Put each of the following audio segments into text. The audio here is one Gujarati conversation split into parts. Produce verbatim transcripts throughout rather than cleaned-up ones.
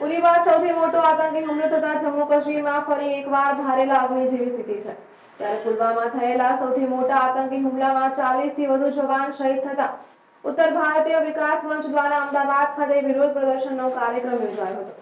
ઉરી બાદ સૌથી મોટો આતંકી હુમલો થતા જમ્મુ કાશ્મીરમાં ફરી એકવાર ભારે લાગણી જેવી સ્થિતિ છે। ત્યારે પુલવામામાં થયેલા સૌથી મોટા આતંકી હુમલામાં ચાલીસ થી વધુ જવાન શહીદ થતા ઉત્તર ભારતીય વિકાસ મંચ દ્વારા અમદાવાદ ખાતે વિરોધ પ્રદર્શનનો કાર્યક્રમ યોજાયો હતો।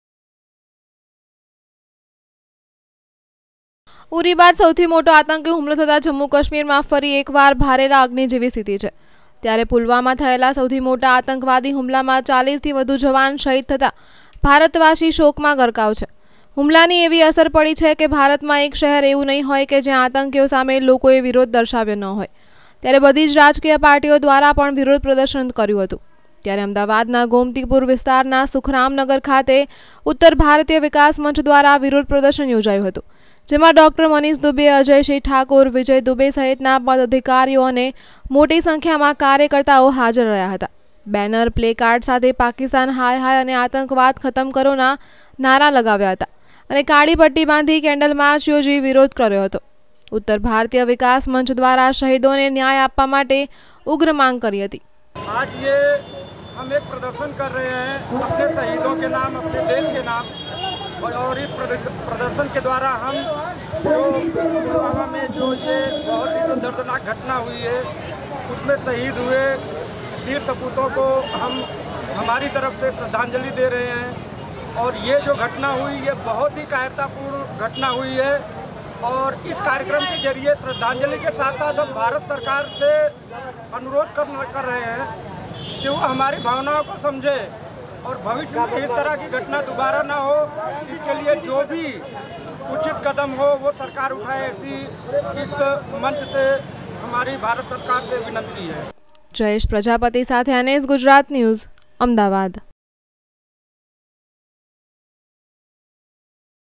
ઉરી બાદ સૌથી મોટો આતંકી હુમલો થતા જમ્મુ કાશ્મીરમાં ફરી એકવાર ભારે લાગણી જેવી સ્થિતિ છે। ત્યારે પુલવામામાં થયેલા સૌથી મોટા આતંકવાદી હુમલામાં ચાલીસ થી વધુ જવાન શહીદ થતા ભારતવાસી શોકમાં ગરકાવ છે। હુમલાની એવી અસર પડી છે કે ભારતમાં એક શહેર એવું નહીં હોય કે જ્યાં આતંકીઓ સામે લોકોએ વિરોધ દર્શાવ્યો ન હોય। ત્યારે બધી જ રાજકીય પાર્ટીઓ દ્વારા પણ વિરોધ પ્રદર્શન કર્યું હતું। ત્યારે અમદાવાદના ગોમતીપુર વિસ્તારના સુખરામનગર ખાતે ઉત્તર ભારતીય વિકાસ મંચ દ્વારા વિરોધ પ્રદર્શન યોજાયું હતું, જેમાં ડોક્ટર મનીષ દુબે, અજય સિંહ ઠાકોર, વિજય દુબે સહિતના પદાધિકારીઓ અને મોટી સંખ્યામાં કાર્યકર્તાઓ હાજર રહ્યા હતા। બેનર, પ્લે કાર્ડ સાથે પાકિસ્તાન હાય હાય અને આતંકવાદ ખતમ કરોના નારા લગાવ્યા હતા અને કાળી પટ્ટી બાંધી કેન્ડલ માર્ચ યોજી વિરોધ કર્યો હતો। ઉત્તર ભારતીય વિકાસ મંચ દ્વારા શહીદોને ન્યાય આપવા માટે ઉગ્ર માંગ કરી હતી। आज ये हम एक प्रदर्शन कर रहे हैं अपने शहीदों के नाम, अपने देश के नाम, और इस प्रदर्शन के द्वारा हम जो पुलवामा में जो ये बहुत ही दर्दनाक घटना हुई है उसमें शहीद हुए वीर सपूतों को हम हमारी तरफ से श्रद्धांजलि दे रहे हैं। और ये जो घटना हुई ये बहुत ही कायरतापूर्ण घटना हुई है और इस कार्यक्रम के जरिए श्रद्धांजलि के साथ साथ हम भारत सरकार से अनुरोध कर कर रहे हैं कि वो हमारी भावनाओं को समझे और भविष्य में इस तरह की घटना दोबारा ना हो, इसके लिए जो भी उचित कदम हो वो सरकार उठाए, ऐसी इस मंच से हमारी भारत सरकार से विनती है। जयेश प्रजापति साथे अनेस गुजरात न्यूज़, अमदावाद।